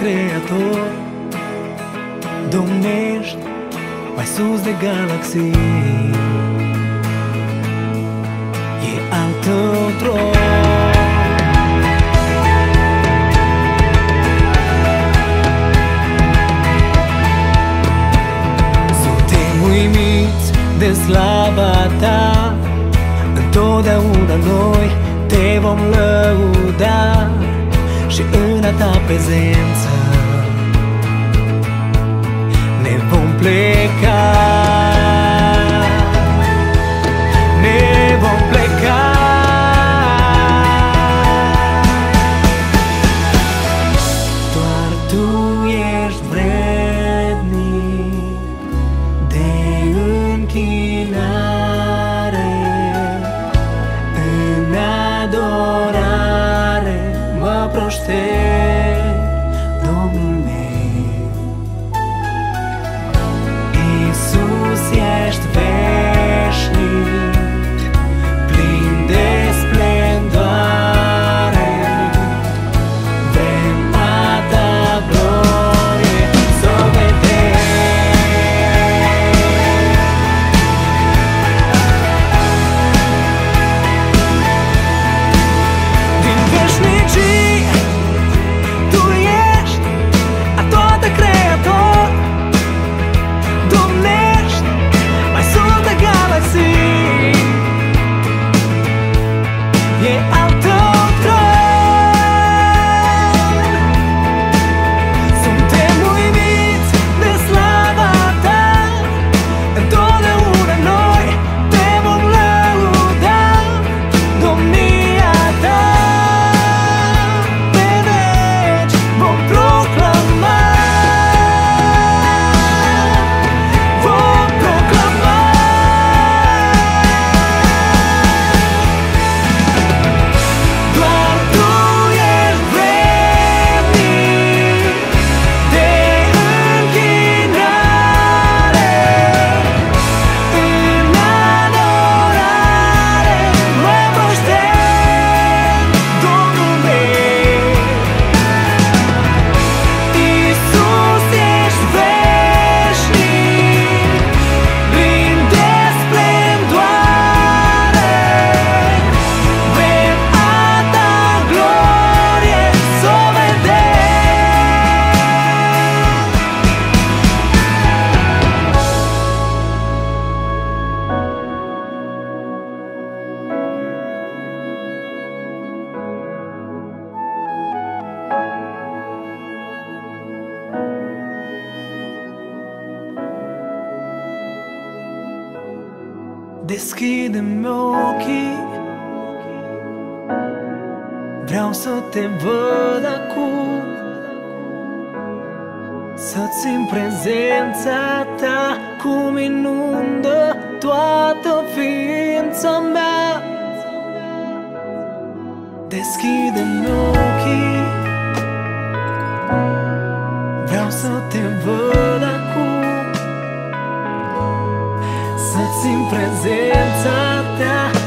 creator, domnești mai sus de galaxii. E al tău tron. De slava ta, întotdeauna noi te vom lăuda și în a ta prezență ne vom pleca. Ne vom pleca. Doar tu ești vrednic de închinare, în adorare mă proștern, Domnul meu. Iisus, ești veșnic, plin de splendoare, vrem a ta glorie să o vedem. Din veșnicii tu ești a toată creator, domnești mai sus de galaxii. E al tău tron. Suntem uimiți de slava ta, întotdeauna noi te vom lăuda, domnia ta pe veci vom proclama. Vom proclama. Doar tu ești vrednic de închinare, în adorare mă proștern, Domnul meu. Iisus, ești veșnic, plin de splendoare, vrem a ta glorie să o vedem. Deschide-mi ochii, vreau să te văd acum, să-ți simt prezența ta cum inundă toată ființa mea. Deschide-mi ochii, vreau să te văd acum, să-ți simt prezența ta